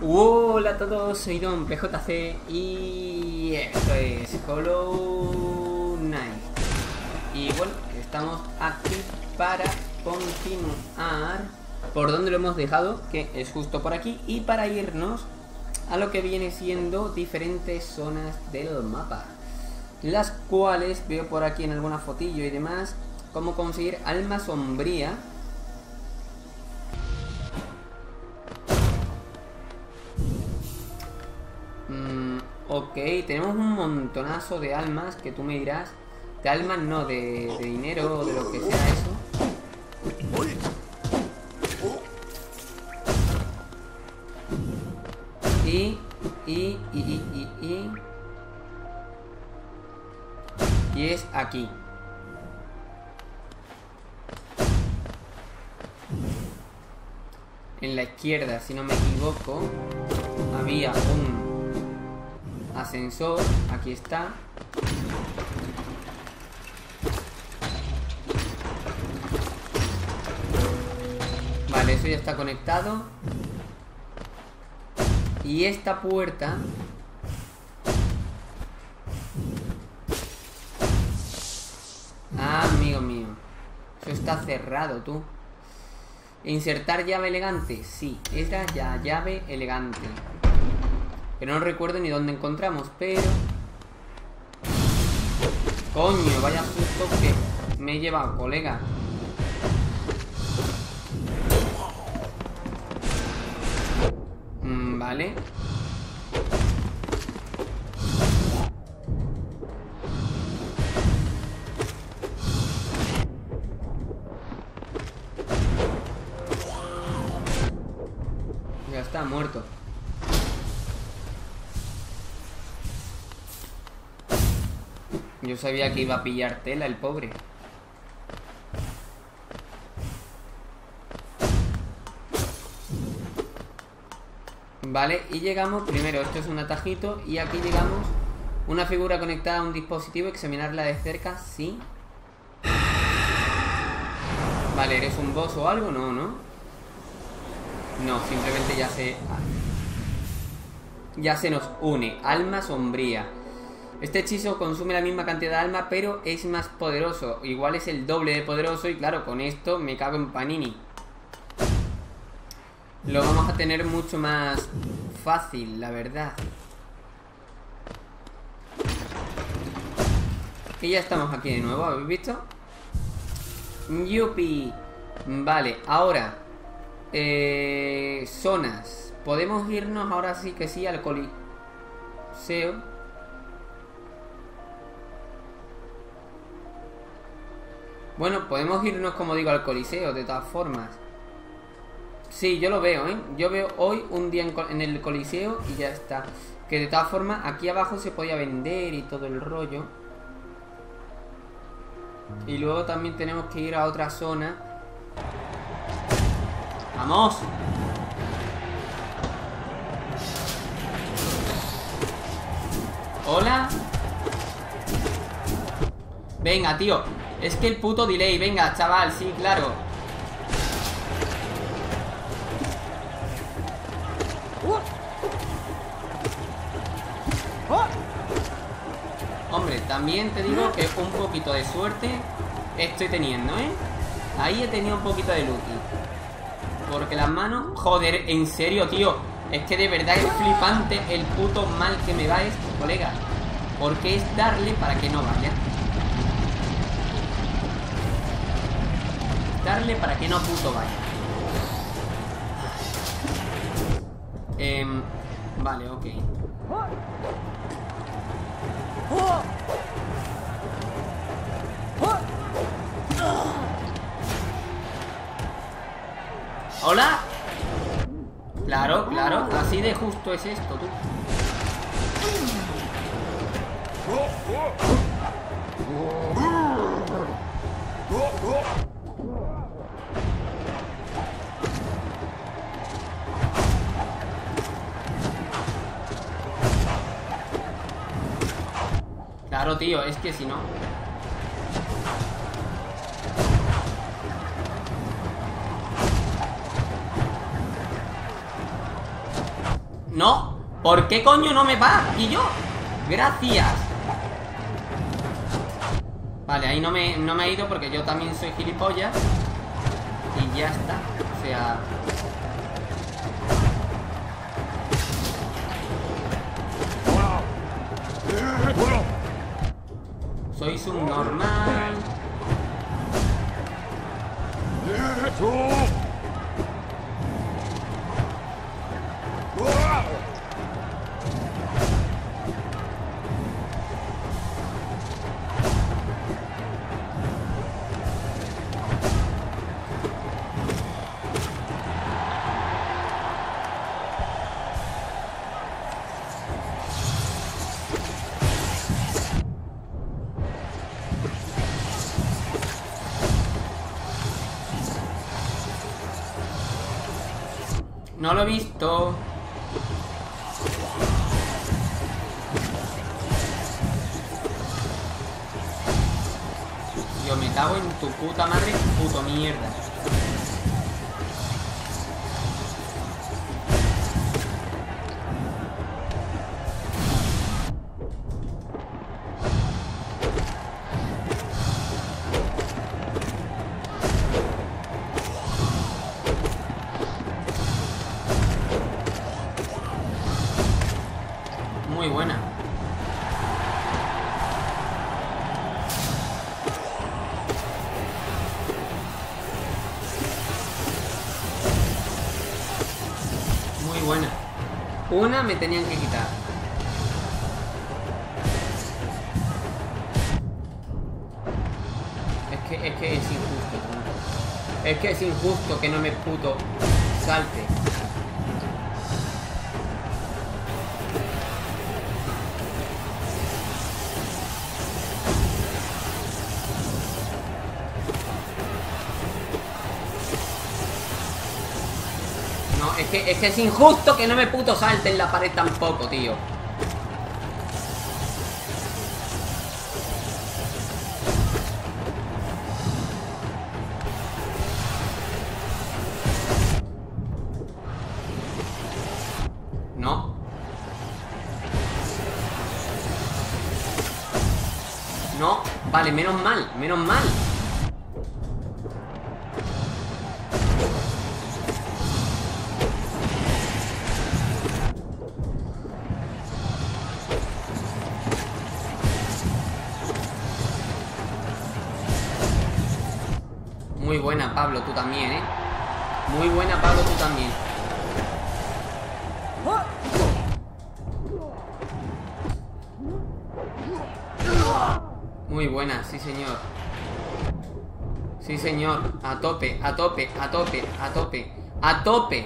Hola a todos, soy Don PJC y esto es Hollow Knight. Y bueno, estamos aquí para continuar por donde lo hemos dejado, que es justo por aquí, y para irnos a lo que viene siendo diferentes zonas del mapa, las cuales veo por aquí en alguna fotillo y demás, cómo conseguir alma sombría. Ok, tenemos un montonazo de almas, que tú me dirás. De almas no, de dinero o de lo que sea eso. Y es aquí. En la izquierda, si no me equivoco, había un ascensor. Aquí está. Vale, eso ya está conectado. Y esta puerta amigo mío, eso está cerrado, tú. Insertar llave elegante. Sí, esa ya llave elegante, que no recuerdo ni dónde encontramos, pero... Coño, vaya susto que me he llevado, colega. Vale. Ya está muerto. Yo sabía que iba a pillar tela el pobre. Vale, y llegamos, primero esto es un atajito, y aquí llegamos, una figura conectada a un dispositivo, examinarla de cerca, sí. Vale, ¿eres un boss o algo? No, ¿no? No, simplemente ya se nos une. Alma sombría. Este hechizo consume la misma cantidad de alma, pero es más poderoso. Igual es el doble de poderoso, y claro, con esto me cago en panini. Lo vamos a tener mucho más fácil, la verdad. Y ya estamos aquí de nuevo, ¿habéis visto? Yupi. Vale, ahora zonas. Podemos irnos ahora sí que sí al Coliseo. Bueno, podemos irnos, como digo, al Coliseo, de todas formas. Sí, yo lo veo, ¿eh? Yo veo hoy un día en el Coliseo y ya está. Que de todas formas, aquí abajo se podía vender y todo el rollo. Y luego también tenemos que ir a otra zona. ¡Vamos! ¿Hola? Venga, tío. Es que el puto delay. Venga, chaval, sí, claro. Hombre, también te digo que un poquito de suerte estoy teniendo, ¿eh? Ahí he tenido un poquito de lucky. Porque las manos... Joder, en serio, tío. Es que de verdad es flipante el puto mal que me va esto, colega. Porque es darle para que no vaya. Darle para que no puto vaya. Vale, ok. ¿Hola? Claro, claro. Así de justo es esto, tú. Claro, tío, es que si no... No, ¿por qué coño no me va? Y yo, gracias. Vale, ahí no me ha ido porque yo también soy gilipollas. Y ya está, o sea... Soy subnormal. No lo he visto. Yo me cago en tu puta madre, puto mierda. Muy buena. Muy buena. Una me tenían que quitar. Es que es injusto. Es que es injusto que no me puto salte. No, es que es injusto que no me puto salte en la pared tampoco, tío. No. No, vale, menos mal, menos mal. Muy buena, Pablo, tú también, ¿eh? Muy buena, Pablo, tú también. Muy buena, sí señor. Sí señor, a tope, a tope, a tope, a tope, a tope.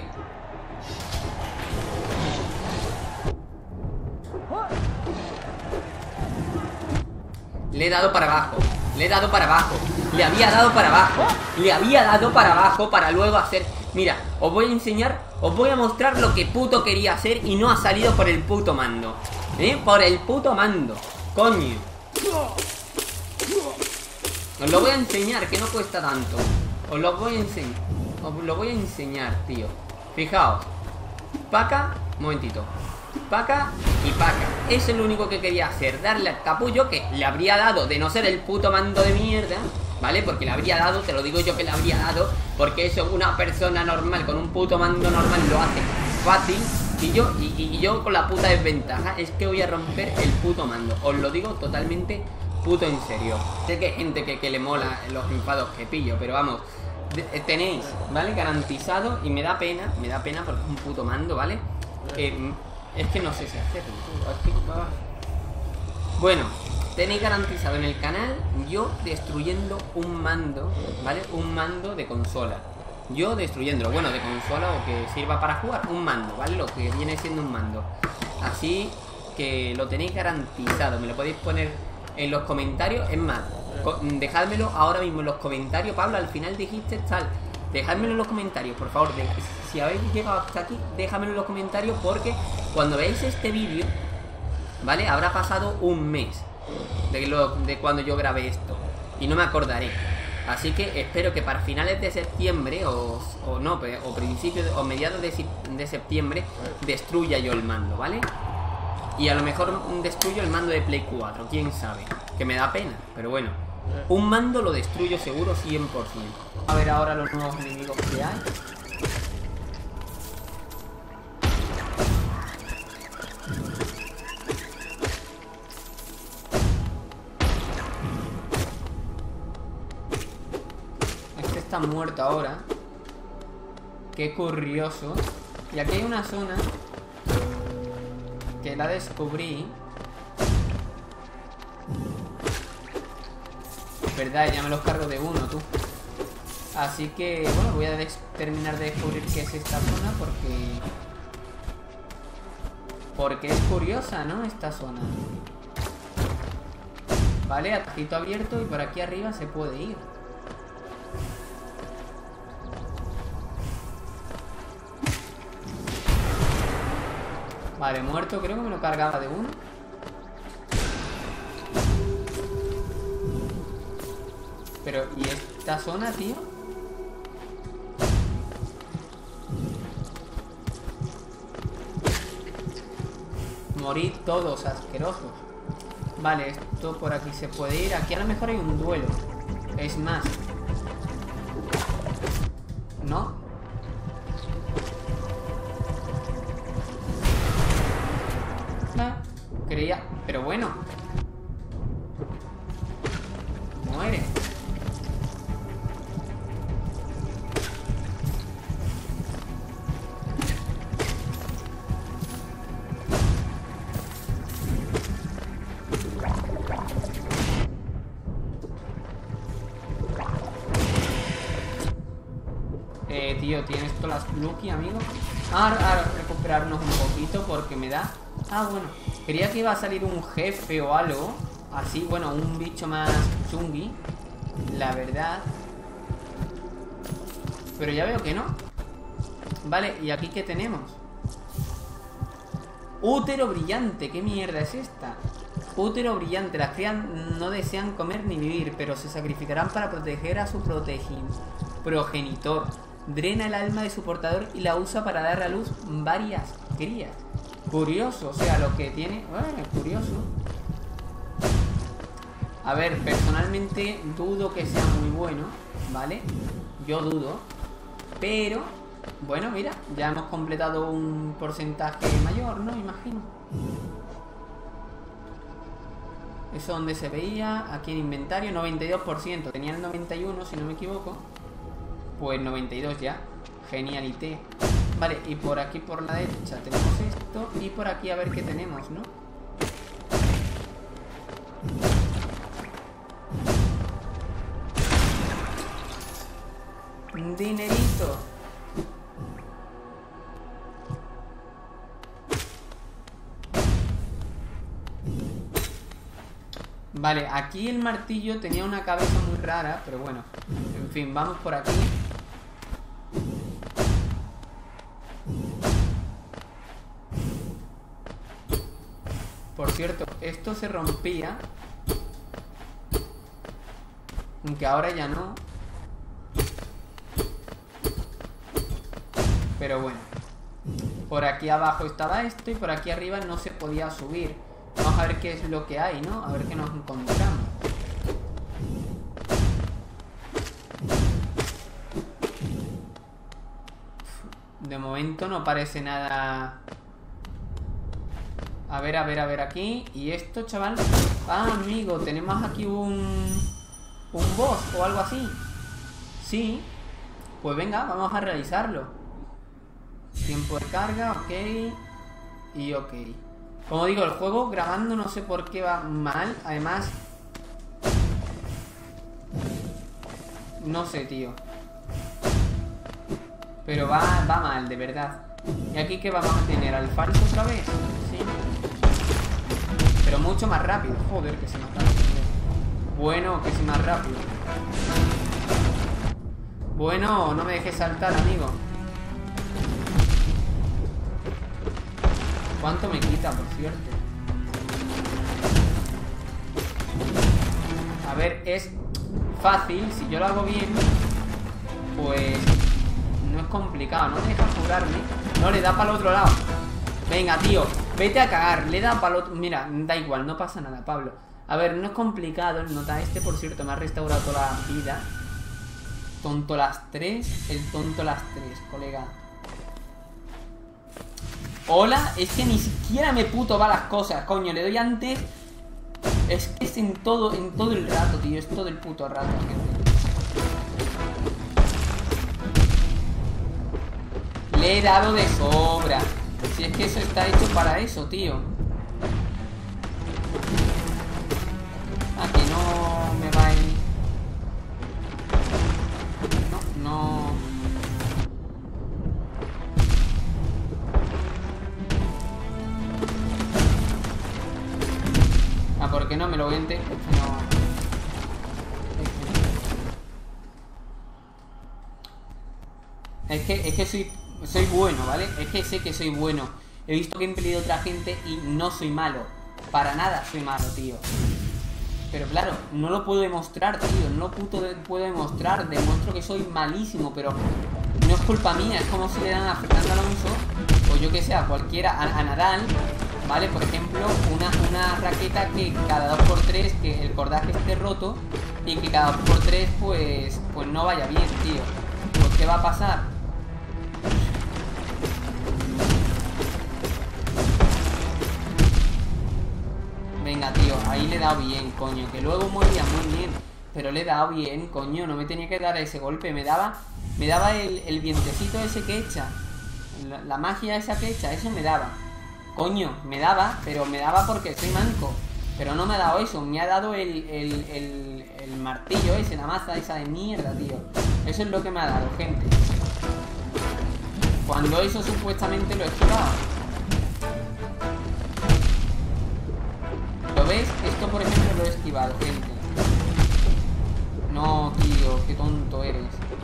Le he dado para abajo. Le he dado para abajo. Le había dado para abajo. Le había dado para abajo para luego hacer... Mira, os voy a enseñar, os voy a mostrar lo que puto quería hacer y no ha salido por el puto mando. Por el puto mando. Coño. Os lo voy a enseñar, que no cuesta tanto. Os lo voy a enseñar. Os lo voy a enseñar, tío. Fijaos. Paca, un momentito. Paca y paca. Eso es lo único que quería hacer. Darle al capullo que le habría dado, de no ser el puto mando de mierda, ¿vale? Porque le habría dado, te lo digo yo que le habría dado, porque eso una persona normal con un puto mando normal lo hace fácil. Y yo con la puta desventaja es que voy a romper el puto mando. Os lo digo totalmente puto en serio. Sé que hay gente que le mola los enfados que pillo, pero vamos, tenéis, ¿vale? Garantizado, y me da pena porque es un puto mando, ¿vale? Es que no sé si hacerlo. Bueno, tenéis garantizado en el canal yo destruyendo un mando, ¿vale? Un mando de consola. Yo destruyéndolo, bueno, de consola o que sirva para jugar, un mando, ¿vale? Lo que viene siendo un mando. Así que lo tenéis garantizado. Me lo podéis poner en los comentarios. Es más, dejádmelo ahora mismo en los comentarios. Pablo, al final dijiste tal. Dejádmelo en los comentarios, por favor. Si habéis llegado hasta aquí, déjamelo en los comentarios, porque cuando veáis este vídeo, ¿vale? Habrá pasado un mes de cuando yo grabé esto y no me acordaré. Así que espero que para finales de septiembre o principios o mediados de septiembre destruya yo el mando, ¿vale? Y a lo mejor destruyo el mando de Play 4, quién sabe. Que me da pena, pero bueno. Un mando lo destruyo seguro 100%. A ver ahora los nuevos enemigos que hay. Este está muerto ahora. Qué curioso. Y aquí hay una zona que la descubrí. Verdad, ya me los cargo de uno, tú. Así que, bueno, voy a terminar de descubrir qué es esta zona porque es curiosa, ¿no? Esta zona. Vale, atajito abierto y por aquí arriba se puede ir. Vale, muerto, creo que me lo cargaba de uno. Pero, ¿y esta zona, tío? Morid todos, asquerosos. Vale, esto por aquí se puede ir. Aquí a lo mejor hay un duelo. Es más. ¿No? Creía... Pero bueno. Muere. Tío, ¿tienes todas las Lucky, amigo? Ahora recuperarnos un poquito porque me da... Ah, bueno. Creía que iba a salir un jefe o algo. Así, bueno, un bicho más chungui. La verdad. Pero ya veo que no. Vale, ¿y aquí qué tenemos? Útero brillante. ¿Qué mierda es esta? Útero brillante. Las crías no desean comer ni vivir, pero se sacrificarán para proteger a su progenitor. Drena el alma de su portador y la usa para dar a luz varias crías. Curioso, o sea, lo que tiene... Bueno, curioso. A ver, personalmente dudo que sea muy bueno, ¿vale? Yo dudo. Pero, bueno, mira, ya hemos completado un porcentaje mayor, ¿no? Imagino. Eso donde se veía, aquí en inventario, 92%. Tenía el 91, si no me equivoco. Pues 92 ya. Genialité. Vale, y por aquí por la derecha tenemos esto. Y por aquí a ver qué tenemos, ¿no? Un dinerito. Vale, aquí el martillo tenía una cabeza muy rara, pero bueno. En fin, vamos por aquí. Por cierto, esto se rompía. Aunque ahora ya no. Pero bueno. Por aquí abajo estaba esto y por aquí arriba no se podía subir. Vamos a ver qué es lo que hay, ¿no? A ver qué nos encontramos. De momento no parece nada. A ver aquí. ¿Y esto, chaval? Ah, amigo, tenemos aquí un boss o algo así. Sí. Pues venga, vamos a realizarlo. Tiempo de carga, ok. Y ok. Como digo, el juego grabando no sé por qué va mal. Además, no sé, tío. Pero va mal, de verdad. ¿Y aquí qué vamos a tener? ¿Al falso otra vez? Sí. Pero mucho más rápido. Joder, que se mata. Bueno, que es más rápido. Bueno, no me dejes saltar, amigo. ¿Cuánto me quita, por cierto? A ver, es fácil. Si yo lo hago bien, pues no es complicado. No me deja curarme. No, le da para el otro lado. Venga, tío, vete a cagar. Le da para el otro. Mira, da igual, no pasa nada, Pablo. A ver, no es complicado el nota este. Por cierto, me ha restaurado toda la vida. Tonto las 3. El tonto las 3, colega. Hola, es que ni siquiera me puto va las cosas, coño. Le doy antes. Es que es en todo el rato, tío. Es todo el puto rato, gente. Le he dado de sobra. Si es que eso está hecho para eso, tío. Ah, que no me va el... No. Ah, ¿por qué no me lo voy a entender? Es que soy bueno, ¿vale? Es que sé que soy bueno. He visto gameplay de otra gente y no soy malo. Para nada soy malo, tío. Pero claro, no lo puedo demostrar, tío. No puedo demostrar. Demuestro que soy malísimo, pero no es culpa mía. Es como si le dan a Fernando Alonso, o yo que sé, a cualquiera, a Nadal, ¿vale? Por ejemplo, una raqueta que cada 2×3, que el cordaje esté roto, y que cada 2×3 pues no vaya bien, tío. Pues ¿qué va a pasar? Venga, tío, ahí le he dado bien, coño. Que luego moría muy bien, pero le he dado bien, coño. No me tenía que dar ese golpe. Me daba el vientecito ese que echa, la magia esa que echa, eso me daba. Coño, me daba, pero me daba porque soy manco. Pero no me ha dado eso, me ha dado el martillo ese, la maza esa de mierda, tío. Eso es lo que me ha dado, gente. Cuando eso supuestamente lo he esquivado. ¿Lo ves? Esto, por ejemplo, lo he esquivado, gente. No, tío, qué tonto eres.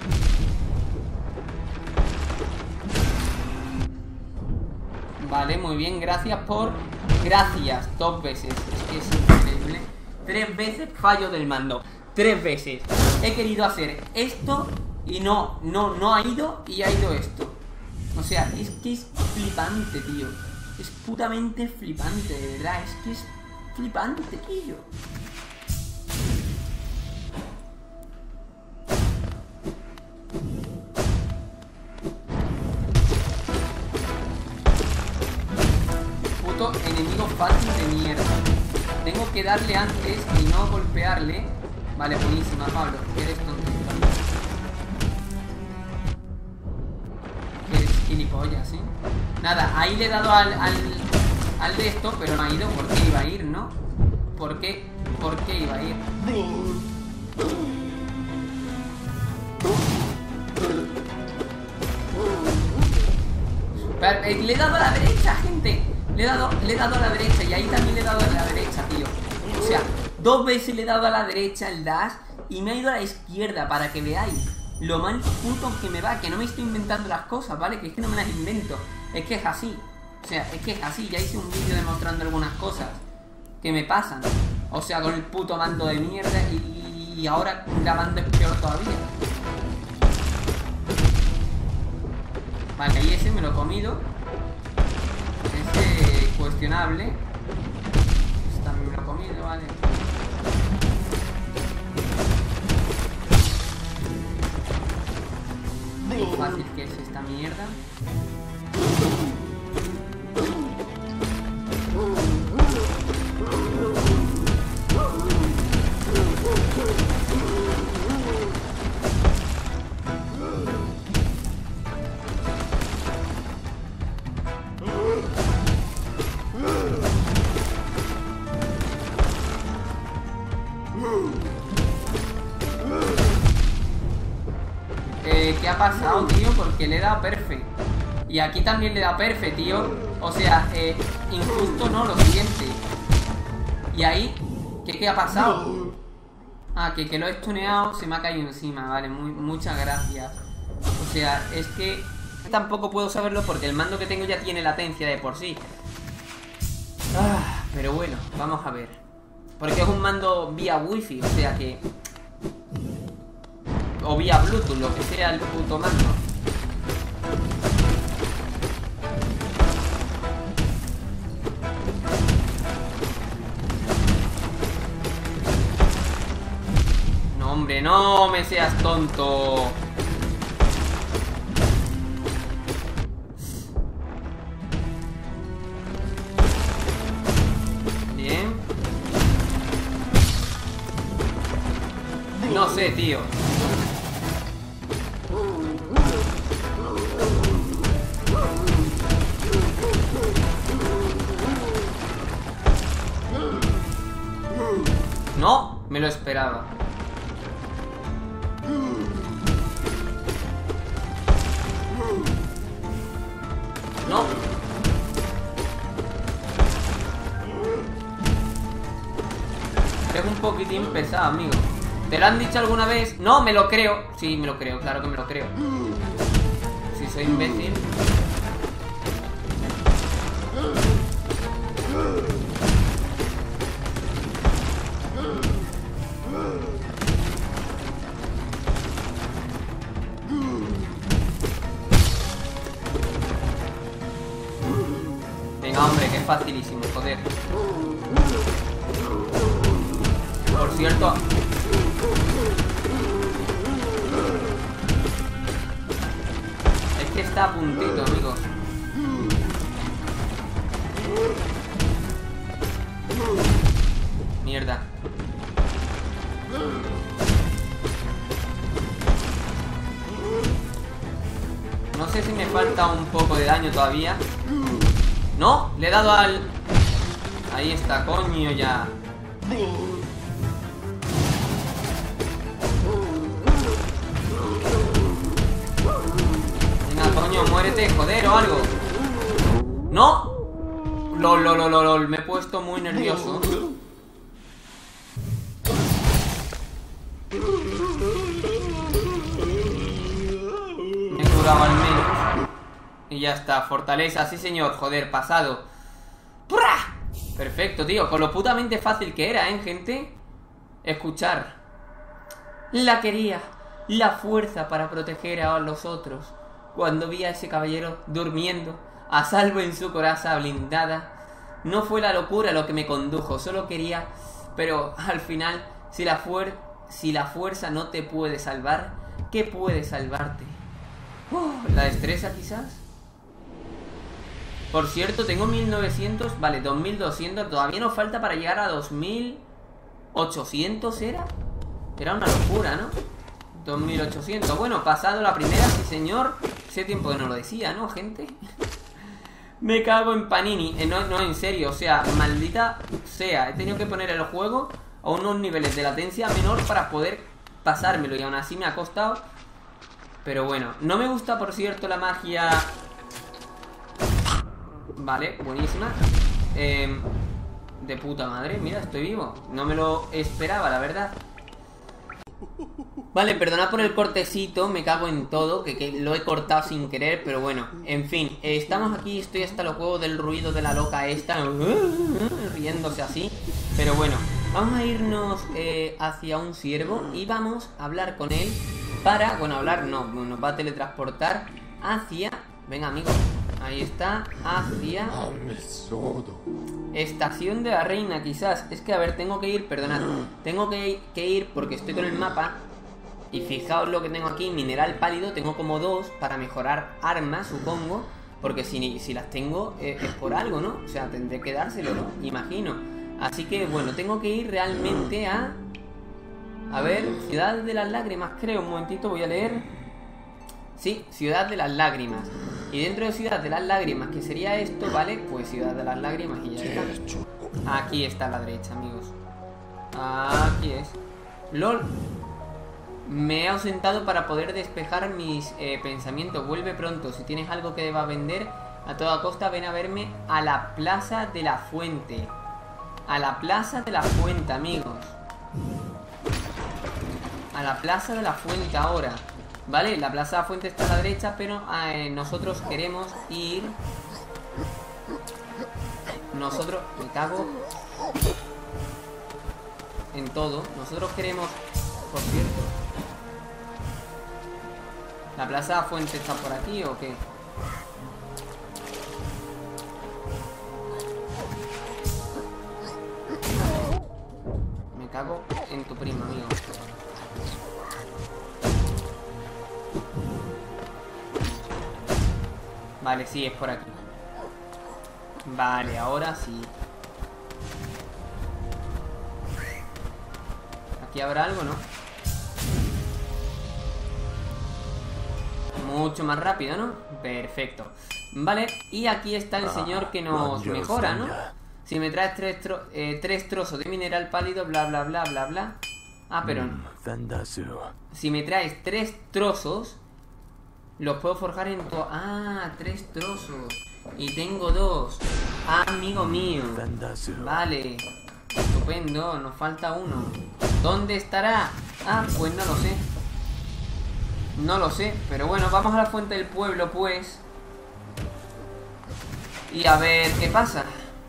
Vale, muy bien, gracias por... Gracias, 2 veces. Es que es increíble. 3 veces fallo del mando. 3 veces. He querido hacer esto y no ha ido, y ha ido esto. O sea, es que es flipante, tío. Es putamente flipante, de verdad. Es que es flipante, tío. Puto enemigo fácil de mierda. Tengo que darle antes y no golpearle. Vale, buenísima, Pablo. Eres tonto. Eres gilipollas, ¿sí? Nada, ahí le he dado al de esto, pero no ha ido. ¿Por qué iba a ir, no? ¿Por qué iba a ir? Pero, le he dado a la derecha, gente. Le he dado a la derecha, y ahí también le he dado a la derecha, tío. O sea, 2 veces le he dado a la derecha el dash y me ha ido a la izquierda, para que veáis lo mal puto que me va. Que no me estoy inventando las cosas, ¿vale? Que es que no me las invento. Es que es así. O sea, es que es así. Ya hice un vídeo demostrando algunas cosas que me pasan. O sea, con el puto mando de mierda, y ahora grabando es peor todavía. Vale, ahí ese me lo he comido. Ese cuestionable. Ese también me lo he comido, vale. Lo fácil que es esta mierda. ¿Qué ha pasado, tío? Porque le he dado perfect. Y aquí también le he dado perfect, tío. O sea, injusto no, lo siguiente. Y ahí, ¿qué ha pasado? Ah, que lo he stuneado, se me ha caído encima. Vale, muchas gracias. O sea, es que tampoco puedo saberlo porque el mando que tengo ya tiene latencia de por sí. Pero bueno, vamos a ver. Porque es un mando vía wifi, o sea que O vía Bluetooth, lo que sea el puto mando. No, hombre, no me seas tonto. Bien. No sé, tío. No, me lo esperaba. No. Es un poquitín pesado, amigo. ¿Te lo han dicho alguna vez? No, me lo creo. Sí, me lo creo, claro que me lo creo. Si soy imbécil. Venga, hombre, que es facilísimo, joder. Por cierto, es que está a puntito, amigos. Mierda. No sé si me falta un poco de daño todavía. No, le he dado al... Ahí está, coño, ya. Venga, coño, muérete, joder, o algo. ¡No! Lol, me he puesto muy nervioso. Me he curado al menos. Y ya está, fortaleza, sí señor, joder, pasado. ¡Purra! Perfecto, tío, con lo putamente fácil que era, gente. Escuchar. La quería, la fuerza para proteger a los otros. Cuando vi a ese caballero durmiendo, a salvo en su coraza blindada. No fue la locura lo que me condujo, solo quería... Pero al final, si la fuerza no te puede salvar, ¿qué puede salvarte? ¿La destreza quizás? Por cierto, tengo 1900, vale, 2200, todavía nos falta para llegar a 2800, ¿era? Era una locura, ¿no? 2800, bueno, pasado la primera, sí señor. Hace tiempo que no lo decía, ¿no, gente? Me cago en Panini, no, en serio, o sea, maldita sea. He tenido que poner el juego a unos niveles de latencia menor para poder pasármelo, y aún así me ha costado. Pero bueno, no me gusta, por cierto, la magia... Vale, buenísima. De puta madre, mira, estoy vivo. No me lo esperaba, la verdad. Vale, perdonad por el cortecito, me cago en todo, que lo he cortado sin querer, pero bueno, en fin, estamos aquí, estoy hasta los huevos del ruido de la loca esta, riéndose así, pero bueno, vamos a irnos hacia un ciervo y vamos a hablar con él para, bueno, hablar no, nos va a teletransportar hacia, venga amigo, ahí está, hacia Estación de la Reina, quizás. Es que, a ver, tengo que ir, perdonad, tengo que ir porque estoy con el mapa. Y fijaos lo que tengo aquí, mineral pálido. Tengo como 2 para mejorar armas, supongo. Porque si las tengo es por algo, ¿no? O sea, tendré que dárselo, ¿no? Imagino. Así que, bueno, tengo que ir realmente a ver, Ciudad de las Lágrimas, creo. Un momentito, voy a leer. Sí, Ciudad de las Lágrimas. Y dentro de Ciudad de las Lágrimas, que sería esto, ¿vale? Pues Ciudad de las Lágrimas y ya está. Aquí está a la derecha, amigos. Aquí es. LOL. Me he ausentado para poder despejar mis pensamientos. Vuelve pronto. Si tienes algo que deba vender, a toda costa ven a verme a la Plaza de la Fuente. A la Plaza de la Fuente, amigos. A la Plaza de la Fuente ahora. Vale, la Plaza de la Fuente está a la derecha, pero nosotros queremos ir... Nosotros... Me cago en todo. Nosotros queremos... Por cierto... ¿La plaza fuente está por aquí o qué? Me cago en tu primo, amigo. Vale, sí, es por aquí. Vale, ahora sí. Aquí habrá algo, ¿no? Mucho más rápido, ¿no? Perfecto. Vale, y aquí está el señor que nos mejora, ¿no? Si me traes tres trozos de mineral pálido, bla, bla, bla, bla, bla. Ah, pero si me traes 3 trozos, los puedo forjar en tu... Ah, 3 trozos. Y tengo 2. Ah, amigo mío. Vale. Estupendo, nos falta uno. ¿Dónde estará? Ah, pues no lo sé. No lo sé, pero bueno, vamos a la fuente del pueblo, pues. Y a ver qué pasa.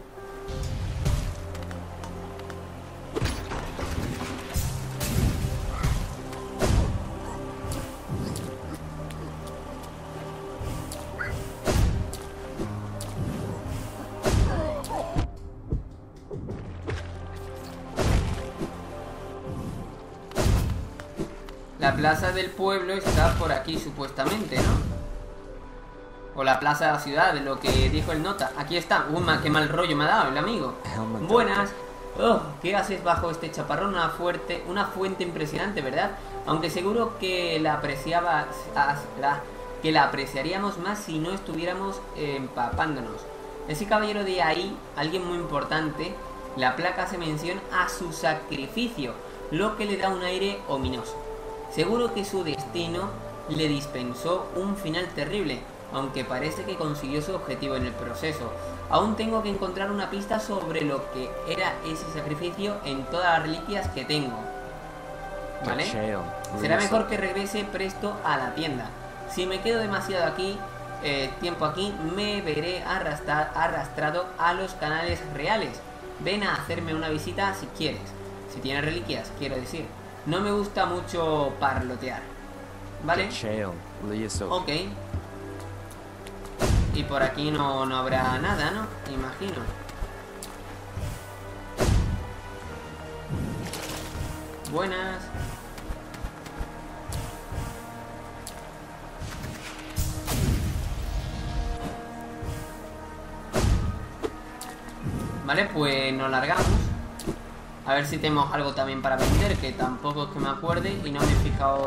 La plaza del pueblo está por aquí, supuestamente, ¿no? O la plaza de la ciudad, de lo que dijo el nota. Aquí está. Qué mal rollo me ha dado el amigo. Buenas. Oh, ¿qué haces bajo este chaparrón? Una fuente impresionante, ¿verdad? Aunque seguro que la apreciaríamos más si no estuviéramos empapándonos. Ese caballero de ahí, alguien muy importante, la placa hace mención a su sacrificio, lo que le da un aire ominoso. Seguro que su destino le dispensó un final terrible, aunque parece que consiguió su objetivo en el proceso. Aún tengo que encontrar una pista sobre lo que era ese sacrificio en todas las reliquias que tengo. ¿Vale? Será mejor que regrese presto a la tienda. Si me quedo demasiado tiempo aquí, me veré arrastrado a los canales reales. Ven a hacerme una visita si quieres. Si tienes reliquias, quiero decir. No me gusta mucho parlotear. ¿Vale? Ok. Y por aquí no habrá nada, ¿no? Imagino. Buenas. Vale, pues nos largamos. A ver si tenemos algo también para vender, que tampoco es que me acuerde. Y no me he fijado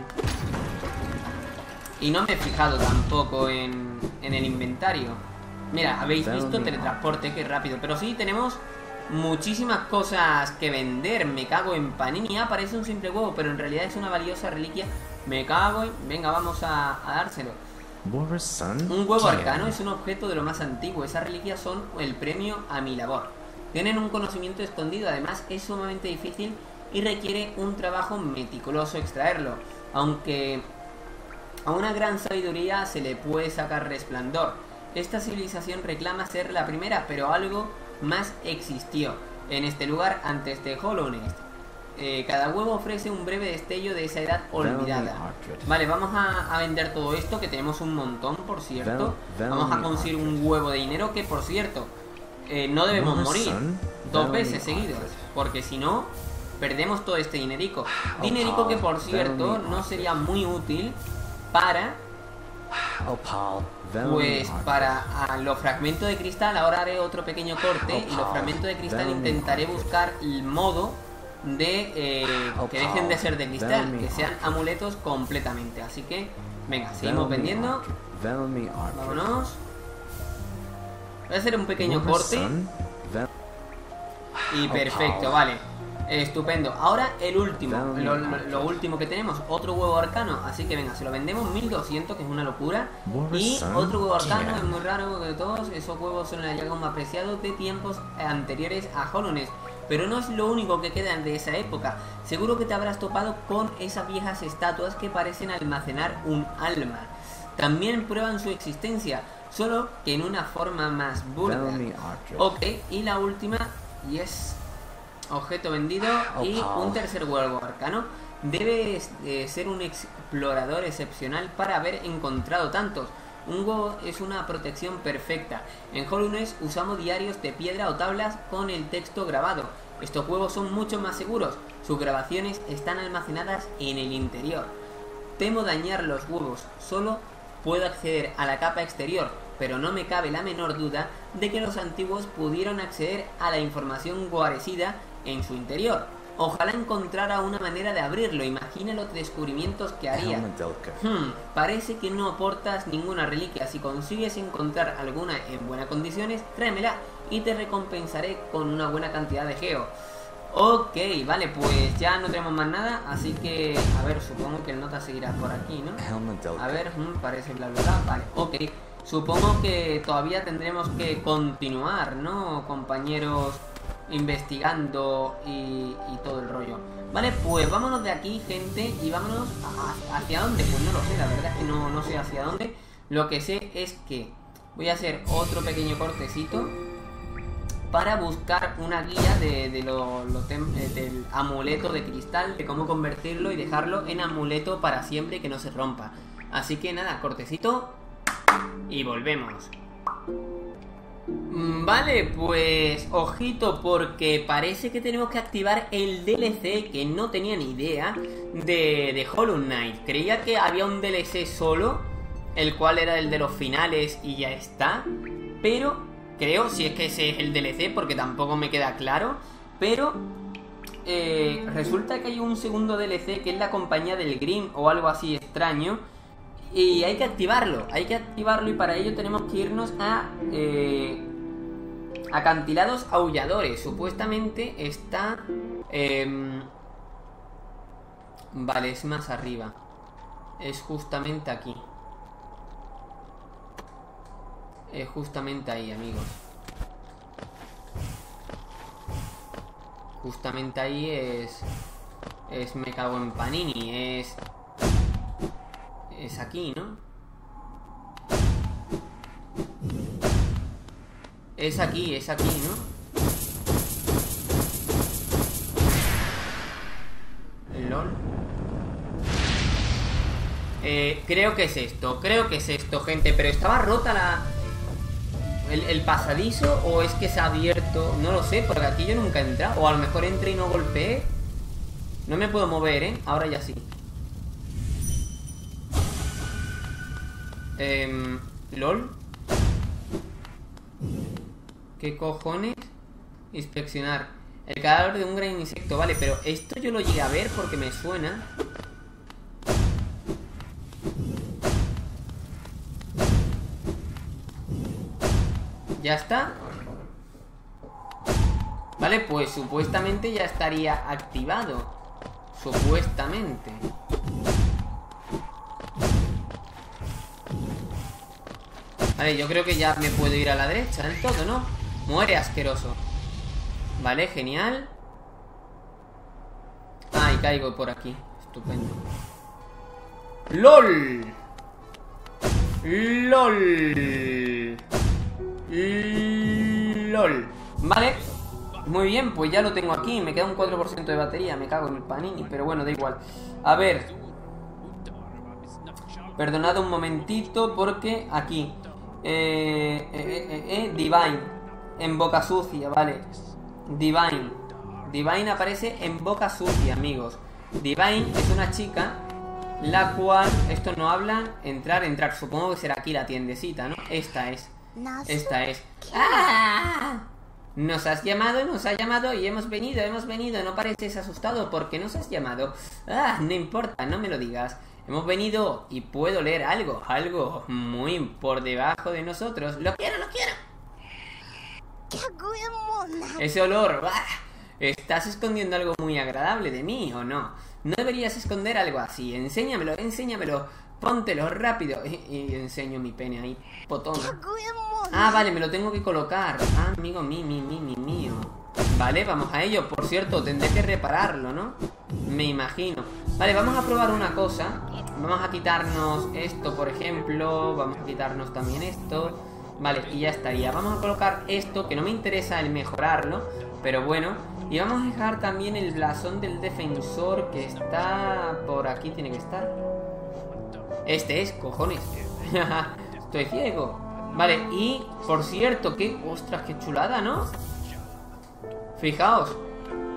tampoco en el inventario. Mira, habéis visto teletransporte, qué rápido. Pero sí, tenemos muchísimas cosas que vender. Me cago en Panini. Parece un simple huevo, pero en realidad es una valiosa reliquia. Me cago en... Venga, vamos a dárselo. Un huevo arcano es un objeto de lo más antiguo. Esas reliquias son el premio a mi labor. Tienen un conocimiento escondido, además es sumamente difícil y requiere un trabajo meticuloso extraerlo. Aunque a una gran sabiduría se le puede sacar resplandor. Esta civilización reclama ser la primera, pero algo más existió en este lugar antes de Hollow Knight. Cada huevo ofrece un breve destello de esa edad olvidada. Vale, vamos a vender todo esto, que tenemos un montón, por cierto. Vamos a conseguir un huevo de dinero, que por cierto... no debemos morir 2 veces seguidas, porque si no, perdemos todo este dinerico. Dinerico que, por cierto, no sería muy útil para... Pues para los fragmentos de cristal. Ahora haré otro pequeño corte. Y los fragmentos de cristal intentaré buscar el modo de que dejen de ser de cristal, que sean amuletos completamente. Así que, venga, seguimos vendiendo. Vámonos. Voy a hacer un pequeño corte. Y perfecto, vale. Estupendo. Ahora el último, lo último que tenemos, otro huevo arcano. Así que venga, se lo vendemos 1200, que es una locura. Y otro huevo arcano, es muy raro de todos. Esos huevos son el hallazgo más apreciado de tiempos anteriores a Hollow Knight. Pero no es lo único que quedan de esa época. Seguro que te habrás topado con esas viejas estatuas que parecen almacenar un alma. También prueban su existencia, solo que en una forma más burda. Ok, y la última, y es objeto vendido y un tercer huevo arcano. Debes ser un explorador excepcional para haber encontrado tantos. Un huevo es una protección perfecta. En Hollow Knight usamos diarios de piedra o tablas con el texto grabado. Estos huevos son mucho más seguros. Sus grabaciones están almacenadas en el interior. Temo dañar los huevos. Solo puedo acceder a la capa exterior, pero no me cabe la menor duda de que los antiguos pudieron acceder a la información guarecida en su interior. Ojalá encontrara una manera de abrirlo. Imagina los descubrimientos que haría. Parece que no aportas ninguna reliquia. Si consigues encontrar alguna en buenas condiciones, tráemela y te recompensaré con una buena cantidad de geo. Ok, vale, pues ya no tenemos más nada. Así que, a ver, supongo que el nota seguirá por aquí, ¿no? A ver, parece bla bla bla. Vale, ok. Supongo que todavía tendremos que continuar, ¿no, compañeros? Investigando y todo el rollo. Vale, pues vámonos de aquí, gente. Y vámonos ¿hacia dónde? Pues no lo sé, la verdad es que no sé hacia dónde. Lo que sé es que voy a hacer otro pequeño cortecito para buscar una guía del amuleto de cristal, de cómo convertirlo y dejarlo en amuleto para siempre y que no se rompa. Así que nada, cortecito y volvemos. Vale, pues ojito, porque parece que tenemos que activar el DLC, que no tenía ni idea, de Hollow Knight. Creía que había un DLC solo, el cual era el de los finales y ya está. Pero creo, si es que ese es el DLC, porque tampoco me queda claro. Pero resulta que hay un segundo DLC que es la compañía del Grimm o algo así extraño. Y hay que activarlo, y para ello tenemos que irnos a acantilados aulladores. Supuestamente está... vale, es más arriba. Es justamente aquí. Es justamente ahí, amigos. Justamente ahí es me cago en Panini. Es aquí, ¿no? Es aquí, ¿no? LOL. Creo que es esto, gente. Pero estaba rota el pasadizo, o es que se ha abierto. No lo sé, porque aquí yo nunca he entrado. O a lo mejor entré y no golpeé. No me puedo mover, ¿eh? Ahora ya sí. LOL. ¿Qué cojones? Inspeccionar el cadáver de un gran insecto. Vale, pero esto yo lo llegué a ver porque me suena. ¿Ya está? Vale, pues supuestamente ya estaría activado. Supuestamente. Vale, yo creo que ya me puedo ir a la derecha del todo, ¿no? Muere, asqueroso. Vale, genial. Ah, y caigo por aquí. Estupendo. ¡LOL! ¡LOL! ¡LOL! Vale. Muy bien, pues ya lo tengo aquí. Me queda un 4% de batería. Me cago en el Panini, pero bueno, da igual. A ver. Perdonad un momentito porque aquí Divine en boca sucia, vale. Divine aparece en boca sucia, amigos. Divine es una chica la cual, esto no hablan. Entrar, supongo que será aquí la tiendecita, ¿no? Esta es. ¡Ah! Nos has llamado y hemos venido. No pareces asustado. ¿Por qué nos has llamado? Ah, no importa, no me lo digas. Hemos venido y puedo leer algo muy por debajo de nosotros. Lo quiero. Ese olor. ¡Bah! ¿Estás escondiendo algo muy agradable de mí o no? No deberías esconder algo así. Enséñamelo. Póntelo rápido. Y enseño mi pene ahí. Potón. Ah, vale, me lo tengo que colocar. Ah, amigo mío. Vale, vamos a ello. Por cierto, tendré que repararlo, ¿no? Me imagino. Vale, vamos a probar una cosa. Vamos a quitarnos esto, por ejemplo. Vamos a quitarnos también esto. Vale, y ya estaría. Vamos a colocar esto, que no me interesa el mejorarlo, pero bueno. Y vamos a dejar también el blasón del defensor, que está por aquí, tiene que estar. Este es, cojones. Estoy ciego. Vale, y por cierto, que... Ostras, qué chulada, ¿no? Fijaos.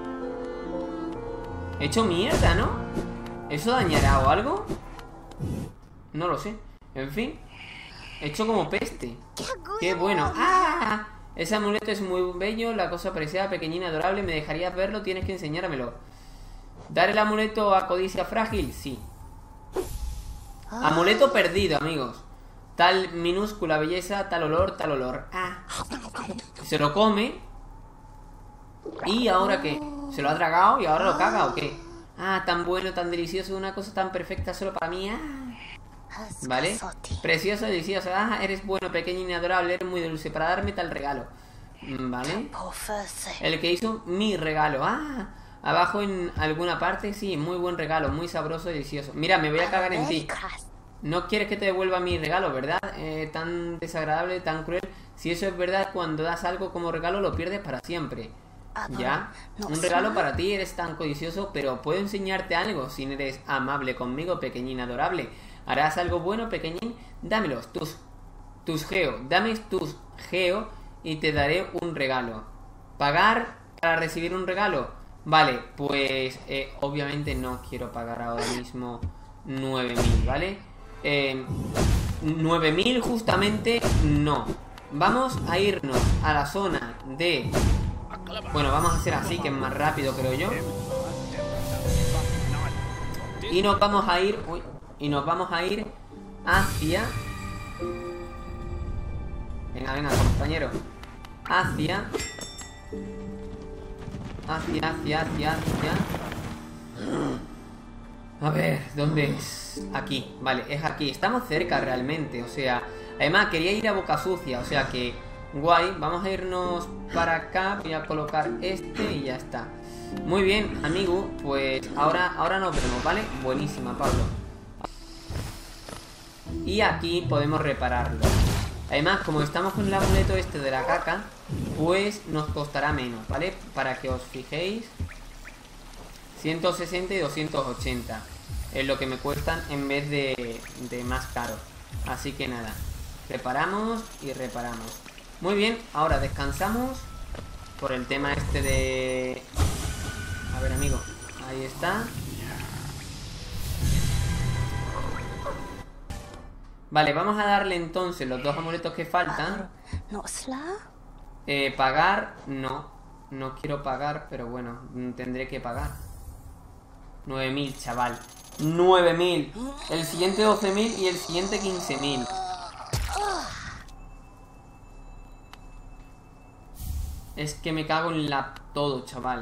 He hecho mierda, ¿no? ¿Eso dañará o algo? No lo sé. En fin. He hecho como peste. ¡Qué bueno! ¡Ah! Ese amuleto es muy bello. La cosa parecida pequeñina, adorable. ¿Me dejarías verlo? Tienes que enseñármelo. ¿Dar el amuleto a codicia frágil? Sí. Amuleto perdido, amigos. Tal minúscula belleza, tal olor, tal olor. ¡Ah! Se lo come. ¿Y ahora qué? ¿Se lo ha tragado y ahora lo caga o qué? Ah, tan bueno, tan delicioso. Una cosa tan perfecta solo para mí. ¡Ah! ¿Vale? Precioso, delicioso. Ah, eres bueno, pequeño y adorable. Eres muy dulce para darme tal regalo. ¿Vale? El que hizo mi regalo. Ah, abajo en alguna parte. Sí, muy buen regalo, muy sabroso y delicioso. Mira, me voy a cagar en ti. No quieres que te devuelva mi regalo, ¿verdad? Tan desagradable, tan cruel. Si eso es verdad, cuando das algo como regalo lo pierdes para siempre. ¿Ya? Un regalo para ti, eres tan codicioso. Pero puedo enseñarte algo si eres amable conmigo, pequeñín adorable. ¿Harás algo bueno, pequeñín? Dámelos, tus geo. Dame tus geo y te daré un regalo. ¿Pagar para recibir un regalo? Vale, pues obviamente no quiero pagar ahora mismo 9.000, ¿vale? 9.000 justamente no. Vamos a irnos a la zona de... Bueno, vamos a hacer así, que es más rápido, creo yo. Y nos vamos a ir... Uy. Y nos vamos a ir hacia... Venga, venga, compañero. Hacia... A ver, ¿dónde es? Aquí, vale, es aquí. Estamos cerca realmente, o sea... Además, quería ir a Boca Sucia, o sea que... Guay, vamos a irnos para acá. Voy a colocar este y ya está. Muy bien, amigo. Pues ahora nos vemos, ¿vale? Buenísima, Pablo. Y aquí podemos repararlo. Además, como estamos con el amuleto este de la caca, pues nos costará menos, ¿vale? Para que os fijéis, 160 y 280 es lo que me cuestan en vez de más caro. Así que nada, reparamos y reparamos. Muy bien, ahora descansamos por el tema este de... A ver, amigo, ahí está. Vale, vamos a darle entonces los dos amuletos que faltan. Pagar, no. No quiero pagar, pero bueno, tendré que pagar. 9.000, chaval. 9.000. El siguiente 12.000 y el siguiente 15.000. Es que me cago en todo, chaval.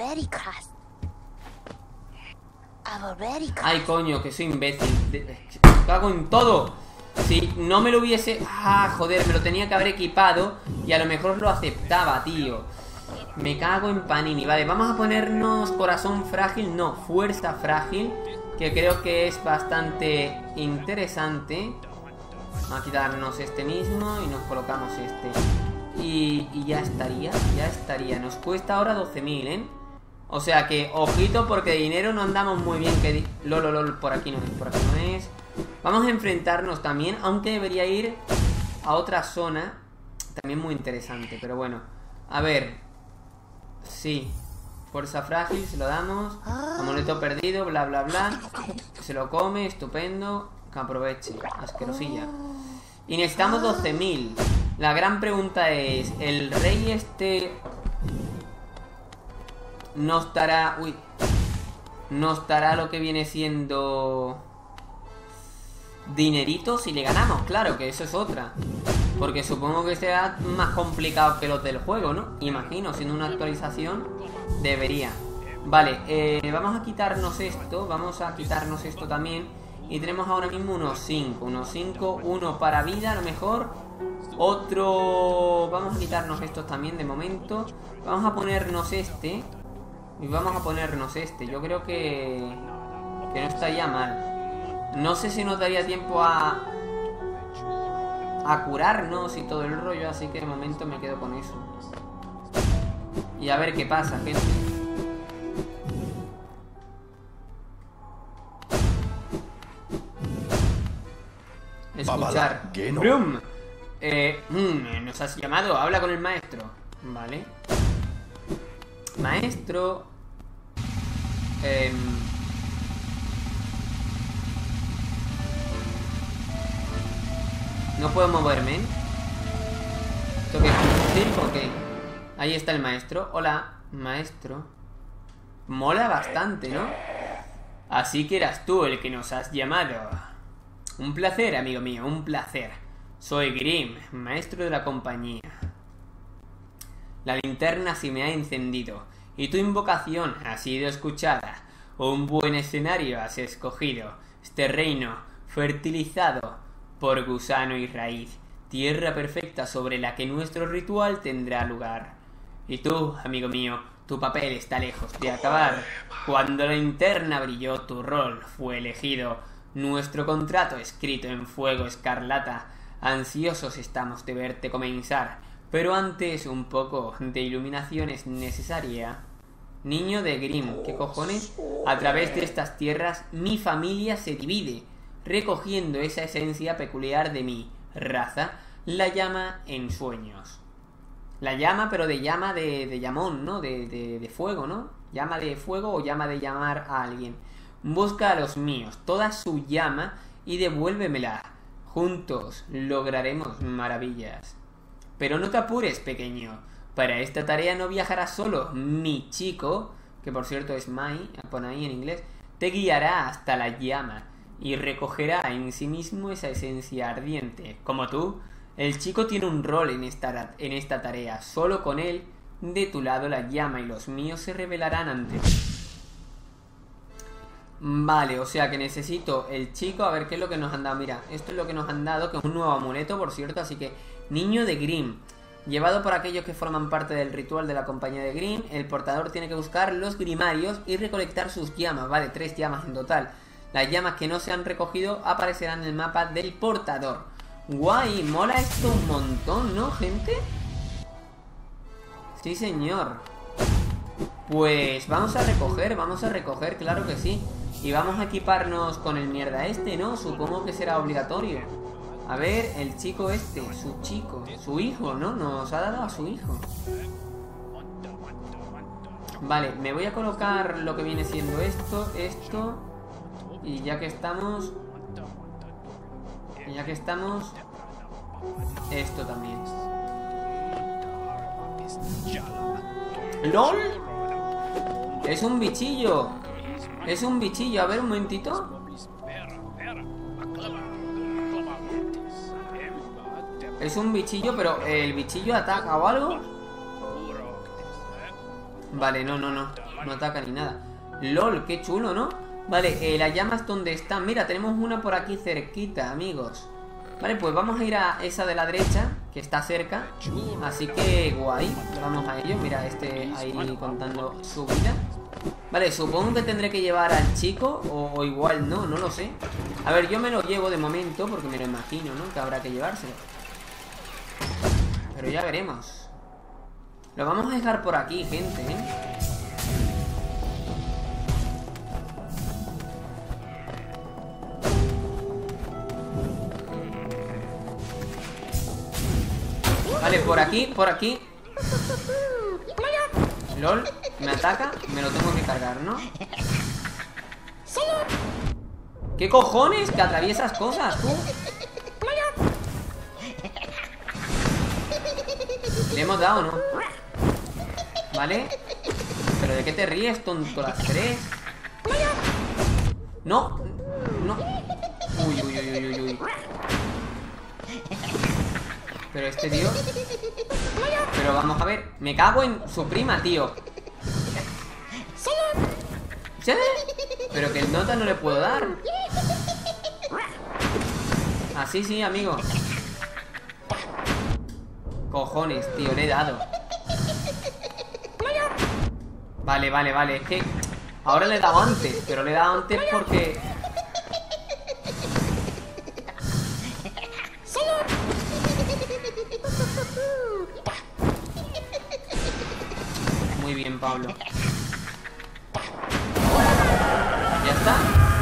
Ay, coño, que soy imbécil. Me cago en todo. Si no me lo hubiese... Ah, joder, me lo tenía que haber equipado y a lo mejor lo aceptaba, tío. Me cago en panini. Vale, vamos a ponernos corazón frágil. No, fuerza frágil, que creo que es bastante interesante. Vamos a quitarnos este mismo y nos colocamos este. Y ya estaría, ya estaría. Nos cuesta ahora 12.000, ¿eh? O sea que, ojito, porque de dinero no andamos muy bien. Que lol, por aquí no es, por aquí no es. Vamos a enfrentarnos también, aunque debería ir a otra zona. También muy interesante, pero bueno. A ver. Sí. Fuerza frágil, se lo damos. Amuleto perdido, bla, bla, bla. Se lo come, estupendo. Que aproveche, asquerosilla. Y necesitamos 12.000. La gran pregunta es, ¿el rey este nos dará... Uy. Nos dará lo que viene siendo... dinerito si le ganamos? Claro, que eso es otra. Porque supongo que será más complicado que los del juego, ¿no? Imagino, siendo una actualización, debería. Vale, vamos a quitarnos esto. Vamos a quitarnos esto también. Y tenemos ahora mismo unos 5. Unos 5, uno para vida a lo mejor. Otro... Vamos a quitarnos estos también de momento. Vamos a ponernos este. Y vamos a ponernos este. Yo creo que no estaría mal. No sé si nos daría tiempo a curarnos y todo el rollo. Así que de momento me quedo con eso. Y a ver qué pasa, gente. Escuchar. Brum. Nos has llamado. Habla con el maestro. Vale. Maestro. No puedo moverme. ¿Tengo que conducir o qué? Ahí está el maestro. Hola, maestro. Mola bastante, ¿no? Así que eras tú el que nos has llamado. Un placer, amigo mío, un placer. Soy Grim, maestro de la compañía. La linterna se me ha encendido y tu invocación ha sido escuchada. Un buen escenario has escogido. Este reino fertilizado por gusano y raíz. Tierra perfecta sobre la que nuestro ritual tendrá lugar. Y tú, amigo mío, tu papel está lejos de acabar. Cuando la linterna brilló, tu rol fue elegido. Nuestro contrato escrito en fuego escarlata. Ansiosos estamos de verte comenzar. Pero antes un poco de iluminación es necesaria. Niño de Grim, ¿qué cojones? A través de estas tierras mi familia se divide, recogiendo esa esencia peculiar de mi raza, la llama en sueños. La llama, pero de llama de llamón, ¿no? De fuego, ¿no? Llama de fuego o llama de llamar a alguien. Busca a los míos, toda su llama, y devuélvemela. Juntos lograremos maravillas. Pero no te apures, pequeño. Para esta tarea no viajarás solo. Mi chico, que por cierto es Mai, pone ahí en inglés, te guiará hasta la llama y recogerá en sí mismo esa esencia ardiente. Como tú, el chico tiene un rol en esta tarea. Solo con él, de tu lado la llama y los míos se revelarán ante ti. Vale, o sea que necesito el chico. A ver qué es lo que nos han dado. Mira, esto es lo que nos han dado, que es un nuevo amuleto, por cierto. Así que, niño de Grim, llevado por aquellos que forman parte del ritual de la compañía de Grim. El portador tiene que buscar los grimarios y recolectar sus llamas. Vale, 3 llamas en total. Las llamas que no se han recogido aparecerán en el mapa del portador. Guay, mola esto un montón, ¿no, gente? Sí, señor. Pues vamos a recoger, claro que sí. Y vamos a equiparnos con el mierda este, ¿no? Supongo que será obligatorio. A ver, el chico este, su hijo, ¿no? Nos ha dado a su hijo. Vale, me voy a colocar lo que viene siendo esto. Y ya que estamos... esto también. ¡LOL! Es un bichillo. A ver, un momentito. Es un bichillo, pero ¿el bichillo ataca o algo? Vale, no ataca ni nada. LOL, qué chulo, ¿no? Vale, las llamas, ¿dónde están? Mira, tenemos una por aquí cerquita, amigos. Vale, pues vamos a ir a esa de la derecha, que está cerca. Así que guay, vamos a ello. Mira, ahí contando su vida. Vale, supongo que tendré que llevar al chico, o igual no lo sé. A ver, yo me lo llevo de momento, porque me lo imagino, ¿no? Que habrá que llevárselo. Pero ya veremos. Lo vamos a dejar por aquí, gente, ¿eh? Vale, por aquí. LOL, me ataca, me lo tengo que cargar, ¿no? ¿Qué cojones? Que atraviesas cosas, tú. Le hemos dado, ¿no? Vale. ¿Pero de qué te ríes, tonto? Las 3. No. Uy. Pero este tío... Pero vamos a ver. Me cago en su prima, tío. ¿Sí? Pero que el nota no le puedo dar. Así sí, amigo. Cojones, tío, le he dado. Vale. Es que ahora le he dado antes. Pero le he dado antes porque... bien, Pablo. Ya está.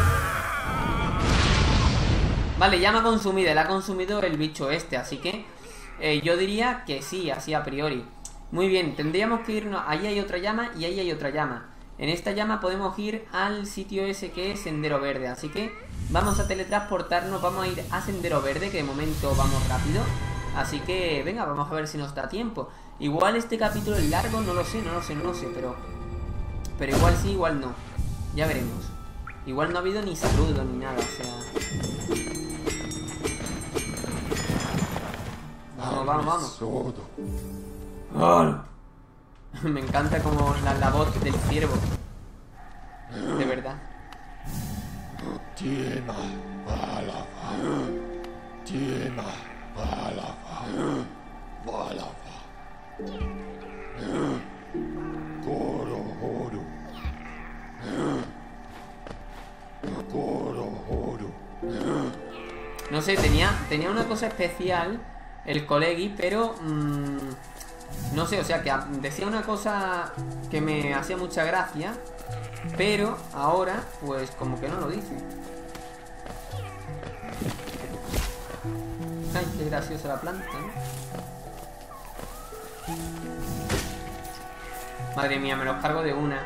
Vale, ya me ha consumido. Le ha consumido el bicho este. Así que yo diría que sí, así a priori. Muy bien, tendríamos que irnos. Ahí hay otra llama y ahí hay otra llama. En esta llama podemos ir al sitio ese que es Sendero Verde. Así que vamos a teletransportarnos. Vamos a ir a Sendero Verde, que de momento vamos rápido. Así que venga, vamos a ver si nos da tiempo. Igual este capítulo es largo, no lo sé, pero igual sí, igual no. Ya veremos. Igual no ha habido ni saludo ni nada, o sea. Vamos. ¡Oh! Me encanta como la voz del ciervo. De verdad. No sé, tenía una cosa especial el colegui, pero no sé, o sea, que decía una cosa que me hacía mucha gracia, pero ahora pues como que no lo dice. Ay, qué graciosa la planta, ¿no? Madre mía, me los cargo de una.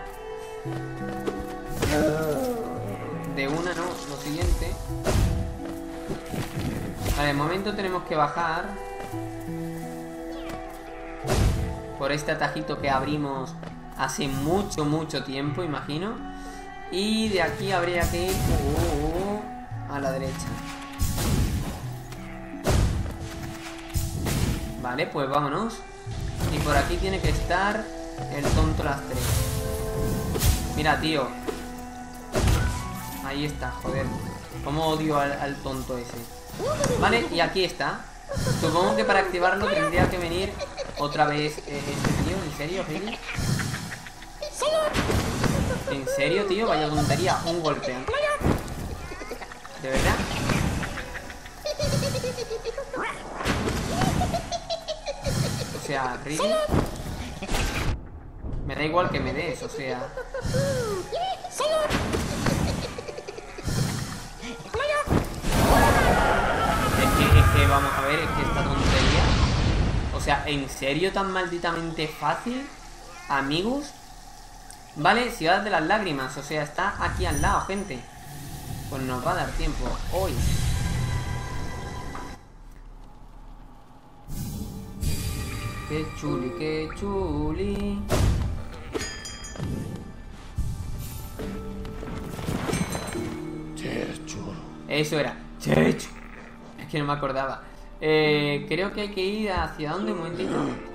De una no, lo siguiente. Vale, de momento tenemos que bajar por este atajito que abrimos hace mucho tiempo, imagino. Y de aquí habría que ir a la derecha. Vale, pues vámonos. Y por aquí tiene que estar el tonto lastre. Mira, tío. Ahí está, joder. Cómo odio al tonto ese. Vale, y aquí está. Supongo que para activarlo tendría que venir otra vez este tío. ¿En serio, Heidi? ¿En serio, tío? Vaya tontería. Un golpe. ¿De verdad? O sea, ¿really? Me da igual que me des, o sea. Es que vamos a ver, es que esta tontería. O sea, ¿en serio tan malditamente fácil? Amigos. Vale, Ciudad de las Lágrimas. O sea, está aquí al lado, gente. Pues nos va a dar tiempo hoy. Qué chuli, qué chuli. Eso era. Chechu. Es que no me acordaba. Creo que hay que ir hacia dónde, un momentito.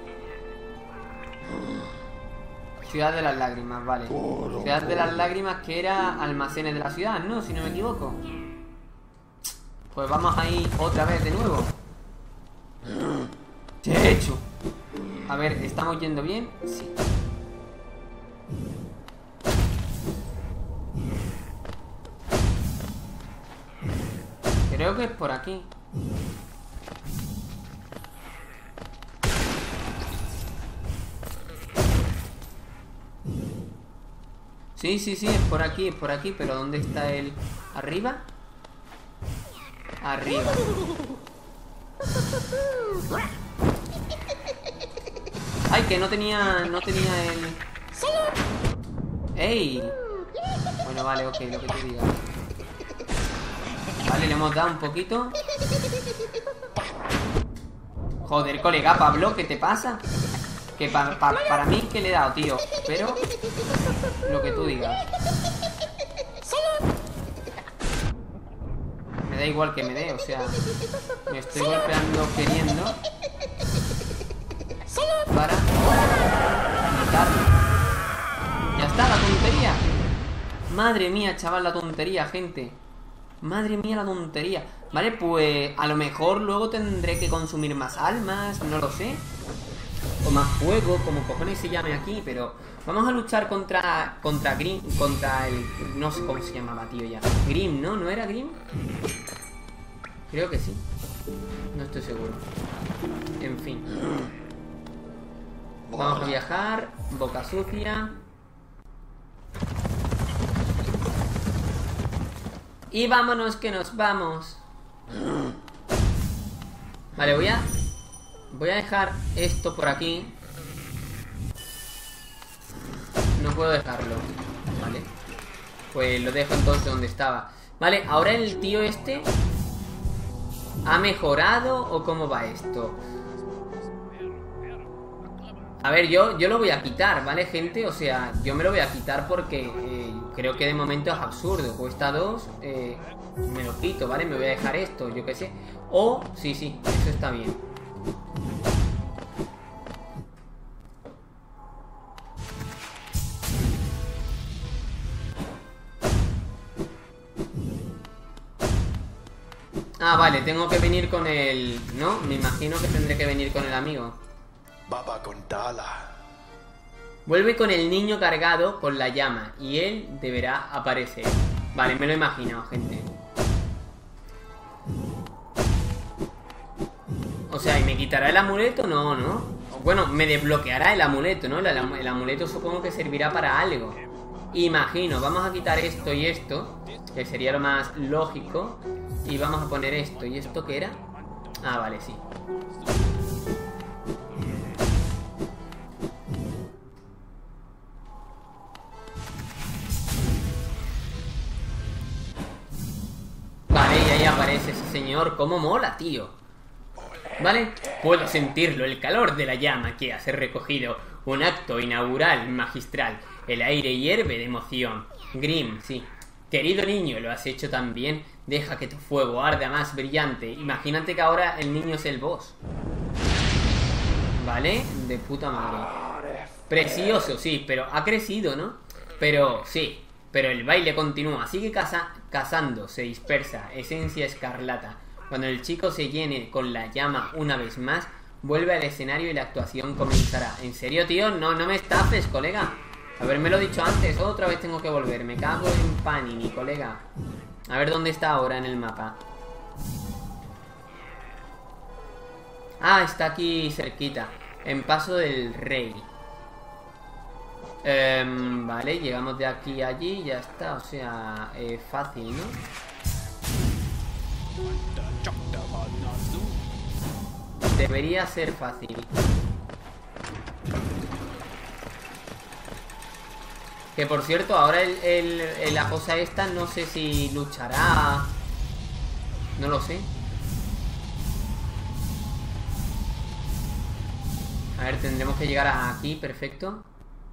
Ciudad de las Lágrimas, vale. Ciudad de las Lágrimas, que era almacenes de la ciudad, ¿no? Si no me equivoco. Pues vamos a ir otra vez de nuevo. Chechu. A ver, ¿estamos yendo bien? Sí. Creo que es por aquí. Sí, es por aquí, pero ¿dónde está el...? ¿Arriba? Arriba. Ay, que no tenía el... ¡Ey! Bueno, vale, ok, lo que tú digas. Vale, le hemos dado un poquito. Joder, colega, Pablo, ¿qué te pasa? Que para mí que le he dado, tío. Pero lo que tú digas. Me da igual que me dé, o sea, me estoy golpeando queriendo para matarlo. Ya está, la tontería. Madre mía, chaval, la tontería, gente. Madre mía, la tontería. Vale, pues a lo mejor luego tendré que consumir más almas, no lo sé. O más fuego, como cojones se llame aquí. Pero vamos a luchar contra Grim, contra el... No sé cómo se llamaba, tío, ya. Grim, ¿no? ¿No era Grim? Creo que sí. No estoy seguro. En fin. Vamos a viajar. Boca sucia. Y vámonos que nos vamos. Vale, voy a dejar esto por aquí. No puedo dejarlo. Vale. Pues lo dejo entonces donde estaba. Vale, ahora el tío este ¿ha mejorado o cómo va esto? A ver, yo lo voy a quitar, ¿vale, gente? O sea, yo me lo voy a quitar porque creo que de momento es absurdo. Cuesta 2, me lo quito, ¿vale? Me voy a dejar esto, yo qué sé. O, sí, eso está bien. Ah, vale, tengo que venir con el... ¿No? Me imagino que tendré que venir con el amigo. Baba Contala. Vuelve con el niño cargado con la llama y él deberá aparecer. Vale, me lo he imaginado, gente. O sea, ¿y me quitará el amuleto? No, ¿no? Bueno, me desbloqueará el amuleto, ¿no? El amuleto supongo que servirá para algo. Imagino, vamos a quitar esto y esto, que sería lo más lógico. Y vamos a poner esto. ¿Y esto qué era? Ah, vale, sí. Vale, y ahí aparece ese señor. ¡Cómo mola, tío! ¿Vale? Puedo sentirlo, el calor de la llama que hace recogido. Un acto inaugural magistral. El aire hierve de emoción. Grim, sí. Querido niño, lo has hecho tan bien. Deja que tu fuego arda más brillante. Imagínate que ahora el niño es el boss. ¿Vale? De puta madre. Precioso, sí, pero ha crecido, ¿no? Pero, sí. Pero el baile continúa. Sigue cazando, se dispersa. Esencia escarlata. Cuando el chico se llene con la llama una vez más, vuelve al escenario y la actuación comenzará. ¿En serio, tío? No me estafes, colega. Habérmelo dicho antes. Otra vez tengo que volver. Me cago en Panini, colega. A ver dónde está ahora en el mapa. Ah, está aquí cerquita. En Paso del Rey. Vale, llegamos de aquí a allí y ya está. O sea, fácil, ¿no? Debería ser fácil. Que por cierto, ahora la cosa esta no sé si luchará. No lo sé. A ver, tendremos que llegar aquí, perfecto.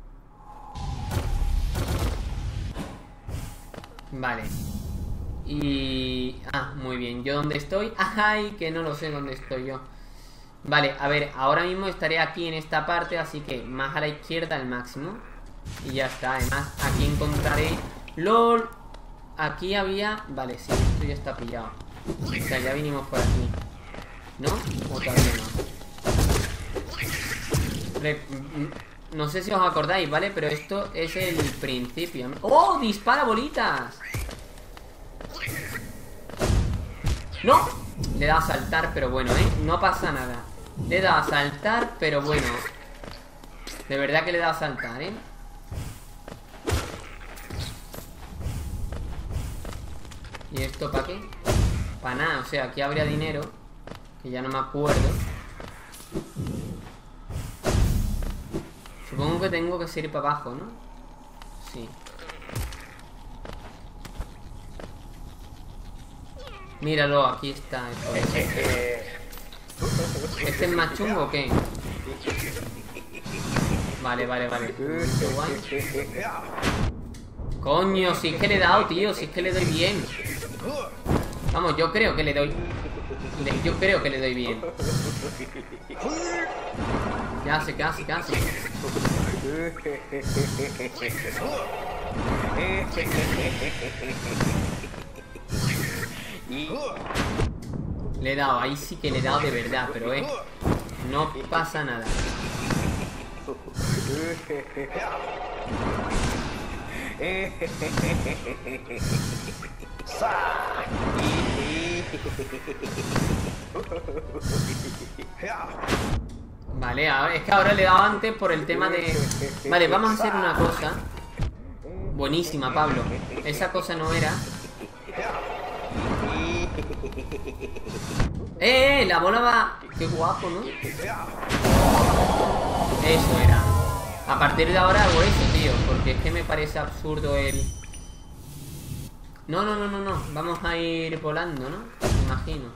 Vale. Y... ah, muy bien. ¿Yo dónde estoy? ¡Ay! Que no lo sé dónde estoy yo. Vale, a ver, ahora mismo estaré aquí en esta parte, así que más a la izquierda al máximo. Y ya está, además aquí encontraré... ¡LOL! Aquí había... Vale, sí, esto ya está pillado. O sea, ya vinimos por aquí. ¿No? O todavía no. No sé si os acordáis, ¿vale? Pero esto es el principio. ¡Oh! ¡Dispara bolitas! ¡No! Le he dado a saltar, pero bueno, ¿eh? No pasa nada. Le he dado a saltar, pero bueno. De verdad que le he dado a saltar, ¿eh? ¿Y esto para qué? Para nada, o sea, aquí habría dinero. Que ya no me acuerdo. Supongo que tengo que seguir para abajo, ¿no? Sí. Míralo, aquí está. ¿Este es más chungo o qué? Vale. Coño, si es que le he dado, tío. Si es que le doy bien. Vamos, yo creo que le doy. Yo creo que le doy bien. ¿Qué hace? Le he dado, ahí sí que le he dado de verdad, pero no pasa nada. Vale, ahora, es que ahora le he dado antes por el tema de... Vale, vamos a hacer una cosa. Buenísima, Pablo. Esa cosa no era... La bola va... Qué guapo, ¿no? Eso era. A partir de ahora hago eso, tío. Porque es que me parece absurdo el... No. Vamos a ir volando, ¿no? Me imagino.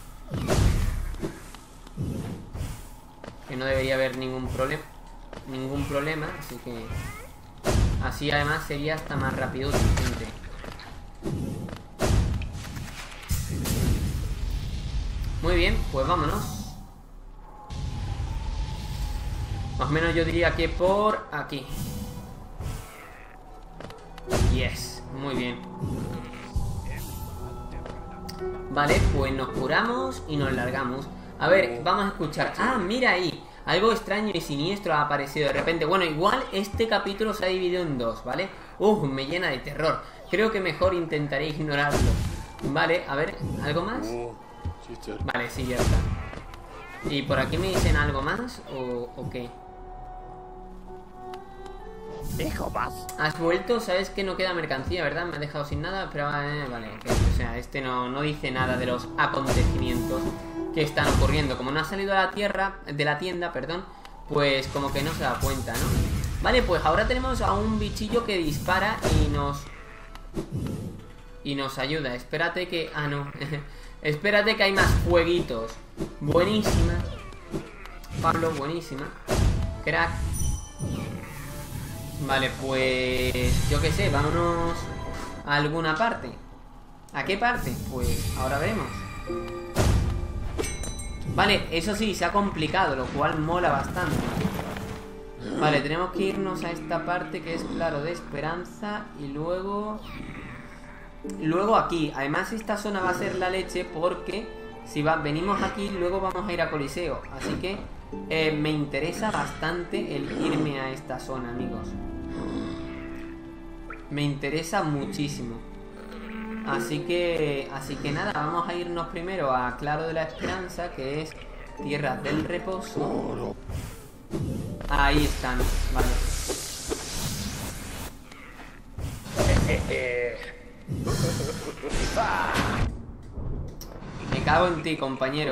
Que no debería haber ningún problema, así que... Así además sería hasta más rápido, gente. Muy bien, pues vámonos. Más o menos yo diría que por aquí. Yes, muy bien. Vale, pues nos curamos y nos largamos. A ver, vamos a escuchar. Ah, mira ahí. Algo extraño y siniestro ha aparecido de repente. Bueno, igual este capítulo se ha dividido en dos, ¿vale? Me llena de terror. Creo que mejor intentaré ignorarlo. Vale, a ver, ¿algo más? Vale, sí, ya está. ¿Y por aquí me dicen algo más o qué? Hijo más. ¿Has vuelto? Sabes que no queda mercancía, ¿verdad? Me has dejado sin nada, pero vale, ok. O sea, este no dice nada de los acontecimientos que están ocurriendo. Como no ha salido a la tienda, perdón, pues como que no se da cuenta, ¿no? Vale, pues ahora tenemos a un bichillo que dispara y nos ayuda. Espérate que... Ah, no. Espérate que hay más fueguitos. Buenísima. Pablo, buenísima. Crack. Vale, pues... Yo qué sé, vámonos a alguna parte. ¿A qué parte? Pues ahora veremos. Vale, eso sí, se ha complicado, lo cual mola bastante. Vale, tenemos que irnos a esta parte que es claro de esperanza. Y luego aquí. Además esta zona va a ser la leche porque si venimos aquí, luego vamos a ir a Coliseo. Así que me interesa bastante el irme a esta zona, amigos. Me interesa muchísimo. Así que nada, vamos a irnos primero a Claro de la Esperanza, que es Tierra del Reposo. Ahí están, vale. Me cago en ti, compañero.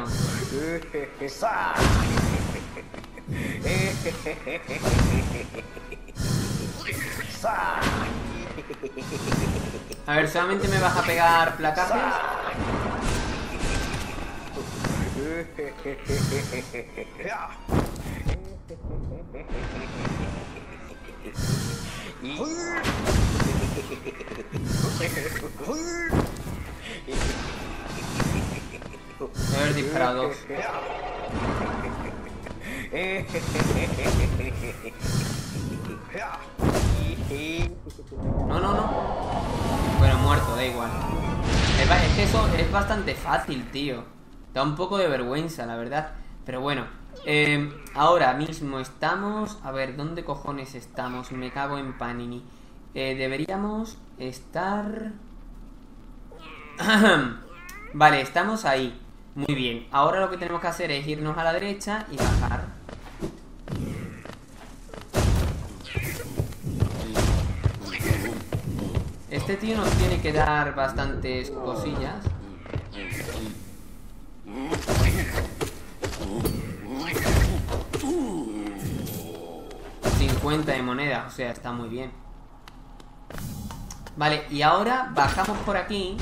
A ver, ¿solamente me vas a pegar placajes? Voy a haber disparado dos. No. Bueno, muerto, da igual. Es que eso es bastante fácil, tío. Da un poco de vergüenza, la verdad. Pero bueno, ahora mismo estamos... A ver, ¿dónde cojones estamos? Me cago en Panini. Deberíamos estar... Vale, estamos ahí. Muy bien, ahora lo que tenemos que hacer es irnos a la derecha y bajar. Este tío nos tiene que dar bastantes cosillas. 50 de moneda, o sea, está muy bien. Vale, y ahora bajamos por aquí.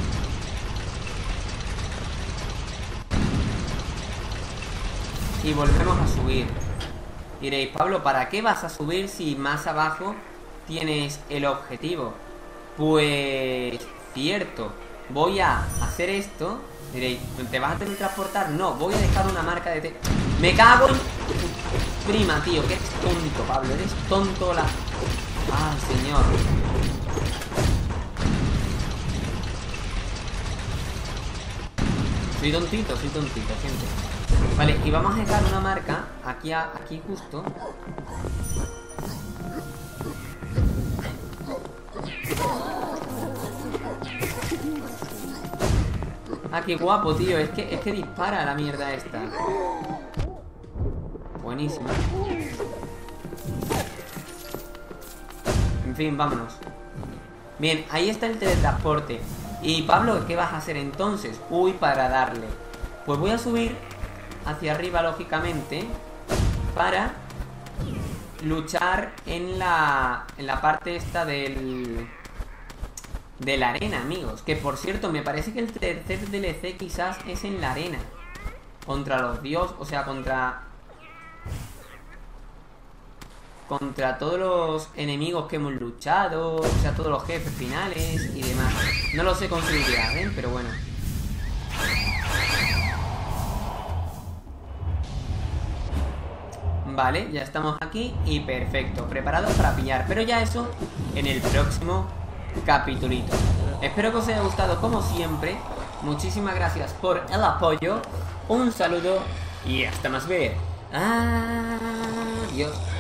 Y volvemos a subir. Diréis, Pablo, ¿para qué vas a subir si más abajo tienes el objetivo? Pues... cierto. Voy a hacer esto. Diréis, ¿te vas a teletransportar? No, voy a dejar una marca de... ¡Me cago en... prima, tío! Que eres tonto, Pablo. Eres tonto la... ¡Ay, señor! Soy tontito, gente. Vale, y vamos a dejar una marca aquí, aquí justo. Ah, qué guapo, tío. Es que dispara la mierda esta. buenísima. En fin, vámonos. Bien, ahí está el teletransporte. Y Pablo, ¿qué vas a hacer entonces? Uy, para darle. Pues voy a subir hacia arriba, lógicamente, para luchar en la parte esta de la arena, amigos. Que por cierto, me parece que el tercer DLC quizás es en la arena. Contra los dioses, o sea, contra todos los enemigos que hemos luchado, o sea, todos los jefes finales y demás. No lo sé con seguridad, pero bueno. Vale, ya estamos aquí y perfecto, preparados para pillar. Pero ya eso en el próximo capitulito. Espero que os haya gustado como siempre. Muchísimas gracias por el apoyo. Un saludo y hasta más ver. Adiós.